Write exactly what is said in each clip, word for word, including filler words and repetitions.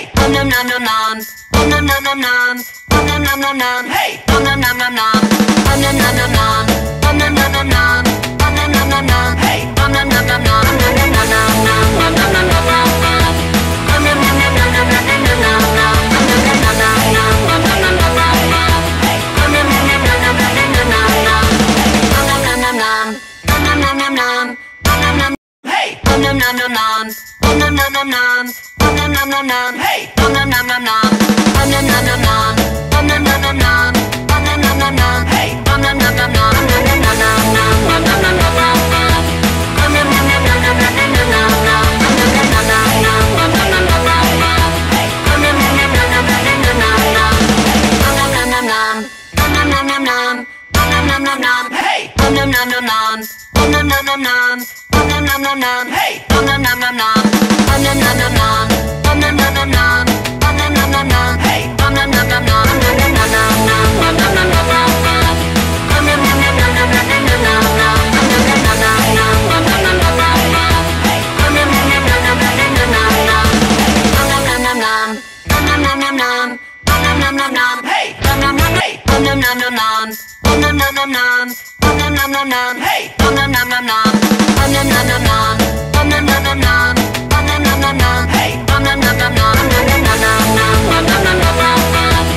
Hey, nom nom nom nom nom, nom nom nom nom nom, nom nom nom nom nom. Hey, nom nom nom nom nom, nom nom nom nom nom, nom nom nom nom nom, nom nom nom nom nom. Hey, nom nom nom nom nom, nom nom nom nom nom, nom nom nom nom nom. Hey, nom nom nom nom nom, nom nom nom nom nom, nom nom nom nom nom. Hey, nom nom nom nom nom, nom nom nom nom nom, nom nom nom nom nom, nom nom nom nom nom. Hey, nom nom nom nom nom, nom nom nom nom nom, nom nom nom nom nom. Hey, nom nom nom nom nom, nom nom nom nom nom, nom nom nom nom nom. Hey, nom nom nom nom nom, nom nom nom nom nom, nom nom nom nom nom, nom nom nom nom nom. Hey, nom nom nom nom nom, nom nom nom nom nom, nom nom nom nom nom. Hey, nom nom nom, hey, nom nom nom nom nom, nom nom nom nom nom, nom nom nom nom nom. Hey, nom nom nom nom nom, nom nom nom nom nom, nom nom nom nom nom, nom nom nom nom nom. Hey, nom nom nom nom nom, nom nom nom nom nom, nom nom nom nom nom.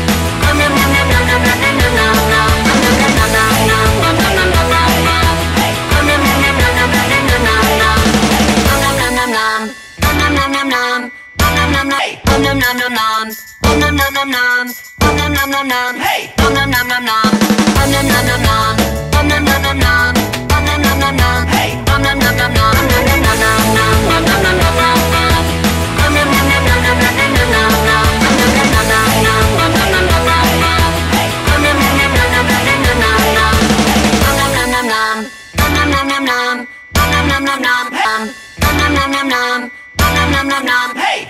Hey, nom nom nom nom nom, nom nom nom nom nom, nom nom nom nom nom. Hey, nom nom nom nom nom, nom nom nom nom nom, nom nom nom nom nom, nom nom nom nom nom. Hey, nom nom nom nom nom, nom nom nom nom nom, nom nom nom nom nom. Nom nom nom nom nom, nom nom nom nom nom, nom nom nom nom nom, nom nom nom nom nom. Hey, nom nom nom nom nom, nom nom nom nom nom, nom nom nom nom nom, nom nom nom nom nom, nom nom nom nom nom, nom nom nom nom, nom nom nom nom. Hey.